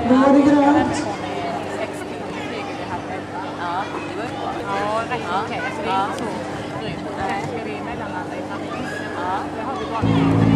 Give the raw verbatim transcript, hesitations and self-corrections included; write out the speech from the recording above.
Då var det grönt. Ja, det går ju bra. Ja, rätt okej. Alltså det är inte så grymt. Sen ska vi mellanlanda i trafiken. Ja. Det har vi bara.